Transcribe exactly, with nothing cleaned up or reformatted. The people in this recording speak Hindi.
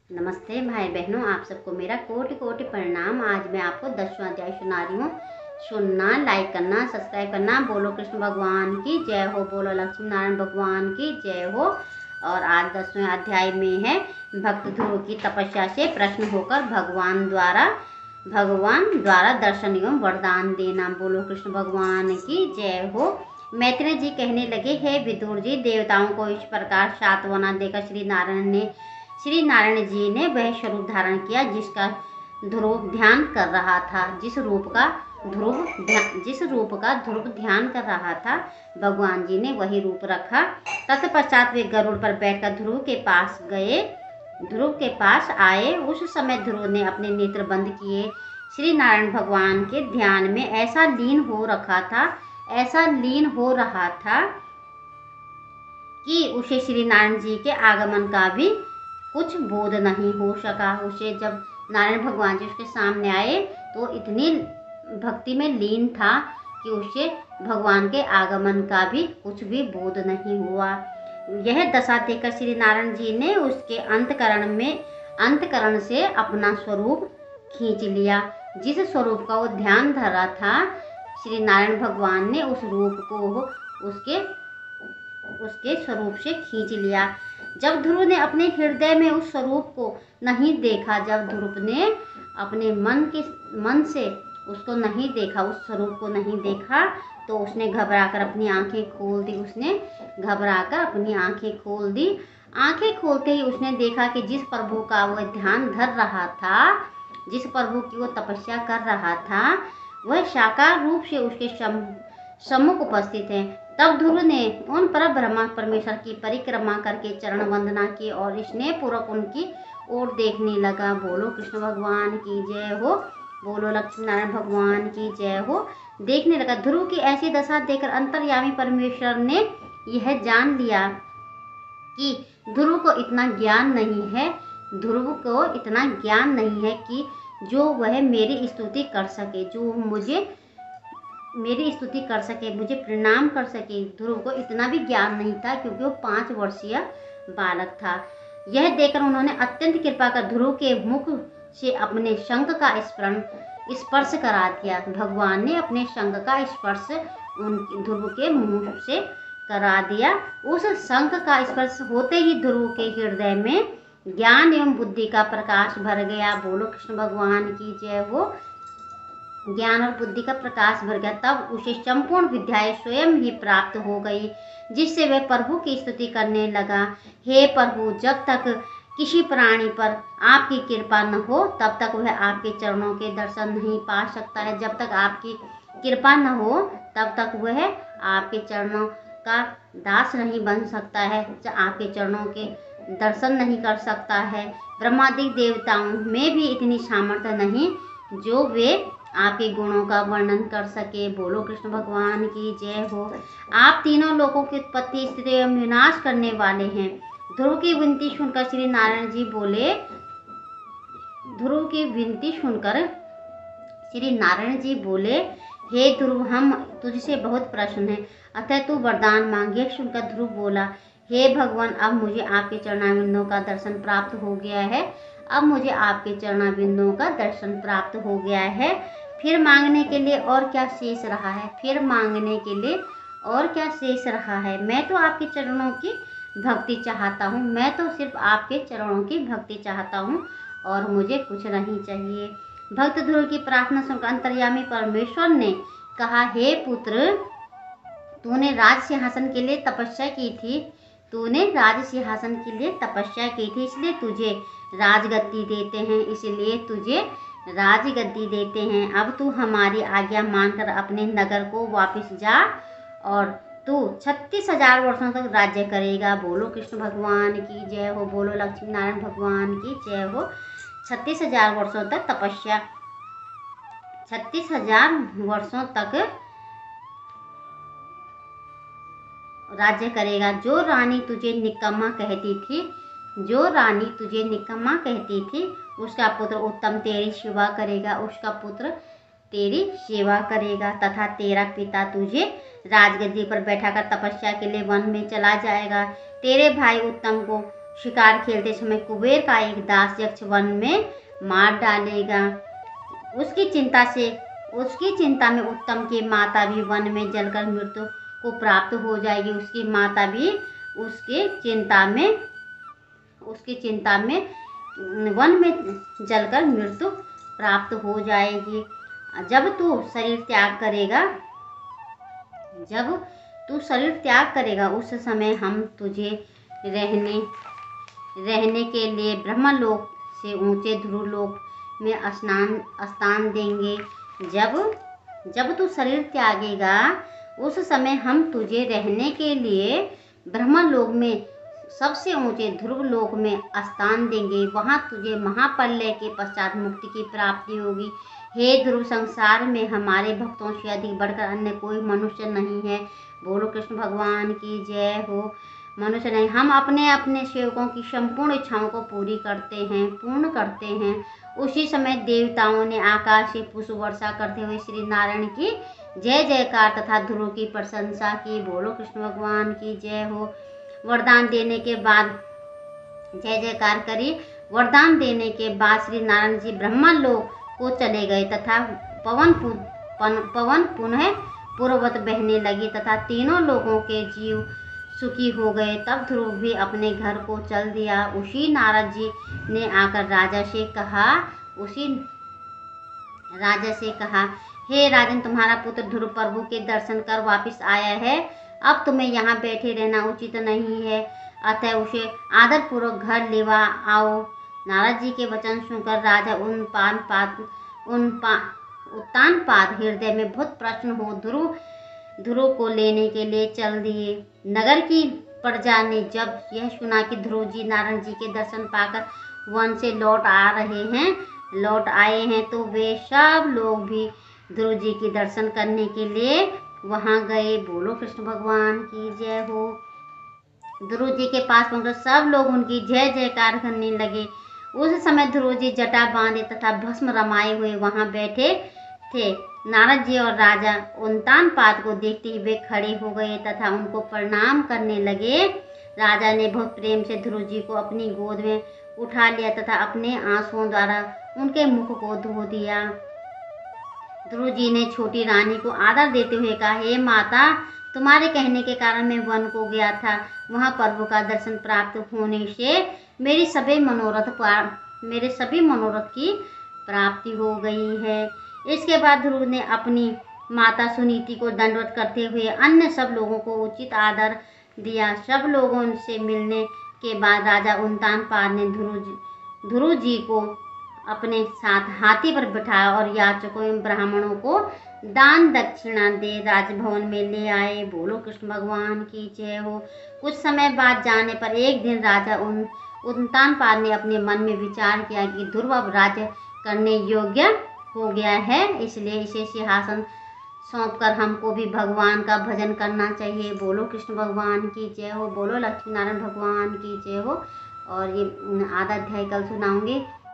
नमस्ते भाई बहनों, आप सबको मेरा कोटि कोटि प्रणाम। आज मैं आपको दसवां अध्याय सुना रही हूँ। सुनना, लाइक करना, सब्सक्राइब करना। बोलो कृष्ण भगवान की जय हो, बोलो लक्ष्मी नारायण भगवान की जय हो। और आज दसवें अध्याय में है भक्त ध्रुव की तपस्या से प्रश्न होकर भगवान द्वारा भगवान द्वारा दर्शन एवं वरदान देना। बोलो कृष्ण भगवान की जय हो। मैत्रेय जी कहने लगे, हे विदुर जी, देवताओं को इस प्रकार सांत्वना देकर श्री नारायण ने श्री नारायण जी ने वह स्वरूप धारण किया जिसका ध्रुव ध्यान कर रहा था जिस रूप का ध्रुव ध्यान जिस रूप का ध्रुव ध्यान कर रहा था भगवान जी ने वही रूप रखा। तत्पश्चात वे गरुड़ पर बैठकर ध्रुव के पास गए ध्रुव के पास आए। उस समय ध्रुव ने अपने नेत्र बंद किए श्री नारायण भगवान के ध्यान में ऐसा लीन हो रखा था ऐसा लीन हो रहा था कि उसे श्री नारायण जी के आगमन का भी कुछ बोध नहीं हो सका। उसे जब नारायण भगवान जी उसके सामने आए तो इतनी भक्ति में लीन था कि उसे भगवान के आगमन का भी कुछ भी बोध नहीं हुआ। यह दशा देखकर श्री नारायण जी ने उसके अंतकरण में अंतकरण से अपना स्वरूप खींच लिया। जिस स्वरूप का वो ध्यान धरा था, श्री नारायण भगवान ने उस रूप को उसके उसके स्वरूप से खींच लिया। जब ध्रुव ने अपने हृदय में उस स्वरूप को नहीं देखा जब ध्रुव ने अपने मन के मन से उसको नहीं देखा उस स्वरूप को नहीं देखा तो उसने घबराकर अपनी आंखें खोल दी उसने घबराकर अपनी आंखें खोल दी आंखें खोलते ही उसने देखा कि जिस प्रभु का वह ध्यान धर रहा था जिस प्रभु की वो तपस्या कर रहा था वह साकार रूप से उसके सम्मुख उपस्थित है। तब ध्रुव ने उन पर ब्रह्मा परमेश्वर की परिक्रमा करके चरण वंदना की और स्नेह पूर्वक उनकी ओर देखने लगा। बोलो कृष्ण भगवान की जय हो, बोलो लक्ष्मी नारायण भगवान की जय हो। देखने लगा। ध्रुव की ऐसी दशा देखकर अंतर्यामी परमेश्वर ने यह जान लिया कि ध्रुव को इतना ज्ञान नहीं है ध्रुव को इतना ज्ञान नहीं है कि जो वह मेरी स्तुति कर सके जो मुझे मेरी स्तुति कर सके मुझे प्रणाम कर सके। ध्रुव को इतना भी ज्ञान नहीं था क्योंकि वो पाँच वर्षीय बालक था। यह देखकर उन्होंने अत्यंत कृपा कर ध्रुव के मुख से अपने शंख का स्मरण स्पर्श करा दिया। भगवान ने अपने शंख का स्पर्श उन ध्रुव के मुंह से करा दिया। उस शंख का स्पर्श होते ही ध्रुव के हृदय में ज्ञान एवं बुद्धि का प्रकाश भर गया। बोलो कृष्ण भगवान की जय हो। ज्ञान और बुद्धि का प्रकाश भर गया। तब उसे संपूर्ण विद्याएं स्वयं ही प्राप्त हो गई जिससे वह प्रभु की स्तुति करने लगा। हे प्रभु, जब तक किसी प्राणी पर आपकी कृपा न हो तब तक वह आपके चरणों के दर्शन नहीं पा सकता है। जब तक आपकी कृपा न हो तब तक वह आपके चरणों का दास नहीं बन सकता है, आपके चरणों के दर्शन नहीं कर सकता है। ब्रह्मादि देवताओं में भी इतनी सामर्थ्य नहीं जो वे आपके गुणों का वर्णन कर सके। बोलो कृष्ण भगवान की जय हो। आप तीनों लोगों की उत्पत्ति, स्थिति एवं विनाश करने वाले हैं। ध्रुव की विनती सुनकर श्री नारायण जी बोले ध्रुव की विनती सुनकर श्री नारायण जी बोले हे ध्रुव, हम तुझसे बहुत प्रसन्न हैं, अतः तू वरदान मांग। यह सुनकर ध्रुव बोला, हे भगवान, अब मुझे आपके चरणाविंदों का दर्शन प्राप्त हो गया है अब मुझे आपके चरणाविंदों का दर्शन प्राप्त हो गया है फिर मांगने के लिए और क्या शेष रहा है फिर मांगने के लिए और क्या शेष रहा है मैं तो आपके चरणों की भक्ति चाहता हूँ मैं तो सिर्फ आपके चरणों की भक्ति चाहता हूँ और मुझे कुछ नहीं चाहिए। भक्त ध्रुव की प्रार्थना सुनकर अंतर्यामी परमेश्वर ने कहा, हे पुत्र, तूने राज सिंहासन के लिए तपस्या की थी तूने राज सिंहासन के लिए तपस्या की थी इसलिए तुझे राजगद्दी देते हैं इसलिए तुझे राजगद्दी देते हैं। अब तू हमारी आज्ञा मानकर अपने नगर को वापस जा और तू छत्तीस हजार वर्षों तक राज्य करेगा। बोलो कृष्ण भगवान की जय हो, बोलो लक्ष्मी नारायण भगवान की जय हो। छत्तीस हजार वर्षों तक तपस्या छत्तीस हजार वर्षों तक राज्य करेगा। जो रानी तुझे निकम्मा कहती थी जो रानी तुझे निकम्मा कहती थी उसका पुत्र उत्तम तेरी सेवा करेगा उसका पुत्र तेरी सेवा करेगा तथा तेरा पिता तुझे राजगद्दी पर बैठाकर तपस्या के लिए वन में चला जाएगा। तेरे भाई उत्तम को शिकार खेलते समय कुबेर का एक दास यक्ष वन में मार डालेगा। उसकी चिंता से उसकी चिंता में उत्तम की माता भी वन में जलकर मृत्यु को प्राप्त हो जाएगी। उसकी माता भी उसके चिंता में उसकी चिंता में वन में जलकर मृत्यु प्राप्त हो जाएगी। जब तू शरीर त्याग करेगा जब तू शरीर त्याग करेगा उस समय हम तुझे रहने रहने के लिए ब्रह्मलोक से ऊंचे ध्रुवलोक में स्नान स्थान देंगे। जब जब तू शरीर त्यागेगा उस समय हम तुझे रहने के लिए ब्रह्मलोक में सबसे ऊंचे ध्रुव लोक में स्थान देंगे। वहां तुझे महाप्रलय के पश्चात मुक्ति की प्राप्ति होगी। हे ध्रुव, संसार में हमारे भक्तों से अधिक बढ़कर अन्य कोई मनुष्य नहीं है। बोलो कृष्ण भगवान की जय हो। मनुष्य नहीं, हम अपने अपने सेवकों की संपूर्ण इच्छाओं को पूरी करते हैं पूर्ण करते हैं। उसी समय देवताओं ने आकाश से पुष्प वर्षा करते हुए श्री नारायण की जय जयकार तथा ध्रुव की प्रशंसा की। बोलो कृष्ण भगवान की जय हो। वरदान देने के बाद जय जयकार करी। वरदान देने के बाद श्री नारायण जी ब्रह्मलोक को चले गए तथा पवन पवन पुनः पूर्ववत बहने लगी तथा तीनों लोगों के जीव सुखी हो गए। तब ध्रुव भी अपने घर को चल दिया। उसी नारद जी ने आकर राजा से कहा उसी राजा से कहा हे राजन, तुम्हारा पुत्र ध्रुव प्रभु के दर्शन कर वापस आया है। अब तुम्हें यहाँ बैठे रहना उचित नहीं है, अतः उसे आदरपूर्वक घर लेवा आओ। नारद जी के वचन सुनकर राजा उन पान पात उन पा उत्तान पाद हृदय में बहुत प्रसन्न हो ध्रुव ध्रुव को लेने के लिए चल दिए। नगर की प्रजा ने जब यह सुना कि ध्रुव जी नारायण जी के दर्शन पाकर वन से लौट आ रहे हैं लौट आए हैं तो वे सब लोग भी ध्रुव जी के दर्शन करने के लिए वहां गए। बोलो कृष्ण भगवान की जय हो। ध्रुव जी के पास पहुंचकर सब लोग उनकी जय जयकार करने लगे। उस समय ध्रुव जी जटा बांधे तथा भस्म रमाए हुए वहां बैठे थे। नारद जी और राजा उनतान पाद को देखते ही वे खड़े हो गए तथा उनको प्रणाम करने लगे। राजा ने बहुत प्रेम से ध्रुव जी को अपनी गोद में उठा लिया तथा अपने आंसुओं द्वारा उनके मुख को धो दिया। ध्रुव जी ने छोटी रानी को आदर देते हुए कहा, हे माता, तुम्हारे कहने के कारण मैं वन को गया था। वहां प्रभु का दर्शन प्राप्त होने से मेरी सभी मनोरथ मेरे सभी मनोरथ की प्राप्ति हो गई है। इसके बाद ध्रुव ने अपनी माता सुनीति को दंडवत करते हुए अन्य सब लोगों को उचित आदर दिया। सब लोगों से मिलने के बाद राजा उनतान पाद ने ध्रुव जी ध्रुव जी को अपने साथ हाथी पर बिठाया और याचकों एवं ब्राह्मणों को दान दक्षिणा दे राजभवन में ले आए। बोलो कृष्ण भगवान की जय हो। कुछ समय बाद जाने पर एक दिन राजा उन उनतान पाद ने अपने मन में विचार किया कि ध्रुव अब राज्य करने योग्य हो गया है, इसलिए इसे सिंहासन सौंपकर हमको भी भगवान का भजन करना चाहिए। बोलो कृष्ण भगवान की जय हो। बोलो लक्ष्मी नारायण भगवान की जय हो। और ये आधा अध्याय कल सुनाऊंगी।